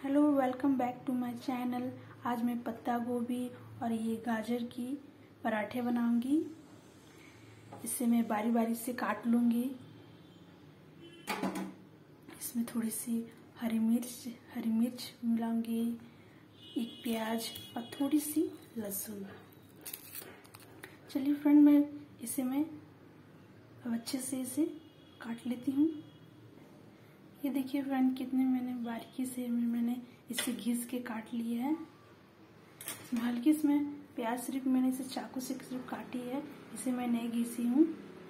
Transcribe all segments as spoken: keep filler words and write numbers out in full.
Hello, welcome back to my channel. आज मैं पत्ता गोभी और ये गाजर की पराठे बनाऊंगी। इसे मैं बारी बारी से काट लूंगी। इसमें थोड़ी सी हरी मिर्च हरी मिर्च मिलाऊंगी, एक प्याज और थोड़ी सी लहसुन। चलिए फ्रेंड, मैं इसे मैं अब अच्छे से इसे काट लेती हूँ। ये देखिए फ्रेंड, कितने मैंने बारीकी से मैंने इसे घिस के काट लिया है। हल्की इसमें प्याज सिर्फ मैंने इसे चाकू से सिर्फ काटी है, इसे मैं नहीं घिसी हूँ।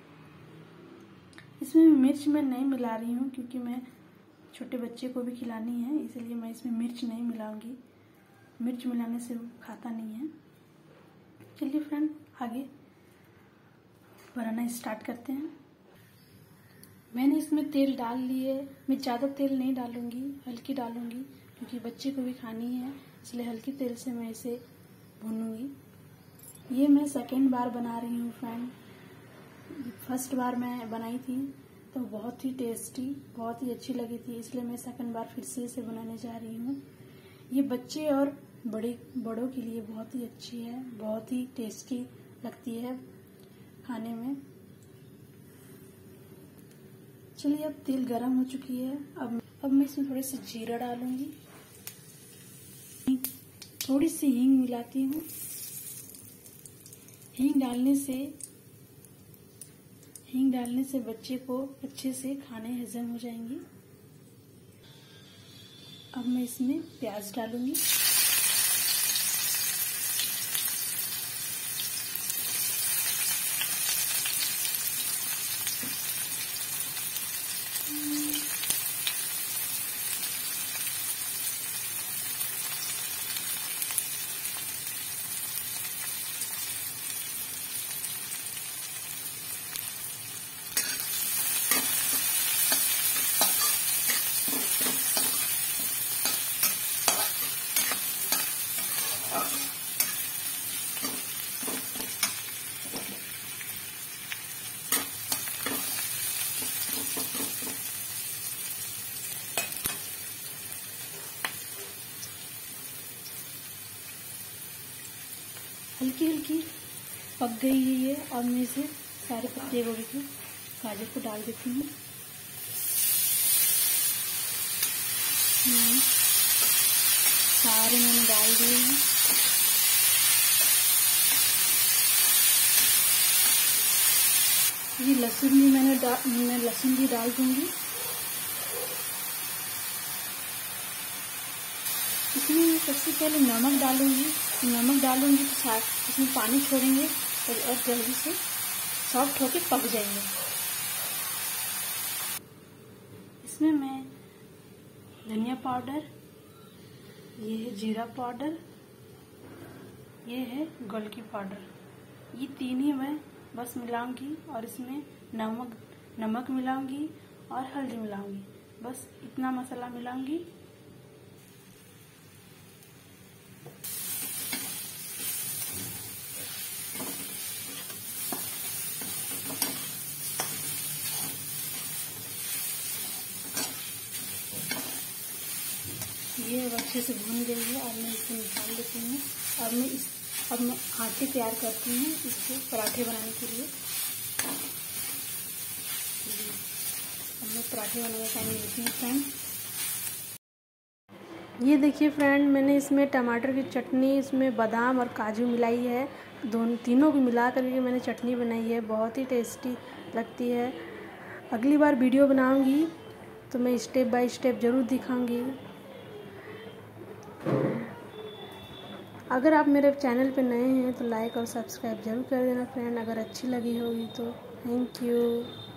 इसमें मिर्च मैं नहीं मिला रही हूँ क्योंकि मैं छोटे बच्चे को भी खिलानी है, इसलिए मैं इसमें मिर्च नहीं मिलाऊंगी। मिर्च मिलाने से वो खाता नहीं है। चलिए फ्रेंड, आगे बनाना स्टार्ट करते हैं। मैंने इसमें तेल डाल लिए। मैं ज़्यादा तेल नहीं डालूंगी, हल्की डालूंगी क्योंकि बच्चे को भी खानी है, इसलिए हल्की तेल से मैं इसे भूनूंगी। ये मैं सेकेंड बार बना रही हूँ फ्रेंड। फर्स्ट बार मैं बनाई थी तो बहुत ही टेस्टी, बहुत ही अच्छी लगी थी, इसलिए मैं सेकेंड बार फिर से इसे बनाने जा रही हूँ। ये बच्चे और बड़े बड़ों के लिए बहुत ही अच्छी है, बहुत ही टेस्टी लगती है खाने में। चलिए, अब तेल गरम हो चुकी है। अब अब मैं इसमें थोड़ी सी जीरा डालूंगी, थोड़ी सी हींग मिलाती हूँ। हींग डालने से हींग डालने से बच्चे को अच्छे से खाने हजम हो जाएंगी। अब मैं इसमें प्याज डालूंगी। हल्की हल्की पक गई है ये, और मैं इसे सारे पत्ते गोभी को गाजर को डाल देती हूँ। सारे मैंने डाल दिए हैं। ये लहसुन भी मैंने मैं लहसुन भी डाल दूंगी। इसमें मैं सबसे पहले नमक डालूंगी। नमक डालूंगी तो साथ इसमें पानी छोड़ेंगे और जल्दी से सॉफ्ट होके पक जाएंगे। इसमें मैं धनिया पाउडर, ये है जीरा पाउडर, ये है गोलकी पाउडर, ये तीन ही मैं बस मिलाऊंगी। और इसमें नमक नमक मिलाऊंगी और हल्दी मिलाऊंगी। बस इतना मसाला मिलाऊंगी। ये अच्छे से भून गई है और मैं इसे निकाल लेती हूँ। अब मैं इस अब मैं आटे तैयार करती हूँ इसको पराठे बनाने के लिए। अब मैं पराठे बनाने का लेती हूँ फ्रेंड। ये देखिए फ्रेंड, मैंने इसमें टमाटर की चटनी, इसमें बादाम और काजू मिलाई है। दोनों तीनों को मिला करके मैंने चटनी बनाई है, बहुत ही टेस्टी लगती है। अगली बार वीडियो बनाऊंगी तो मैं स्टेप बाय स्टेप ज़रूर दिखाऊंगी। अगर आप मेरे चैनल पर नए हैं तो लाइक और सब्सक्राइब जरूर कर देना फ्रेंड। अगर अच्छी लगी होगी तो थैंक यू।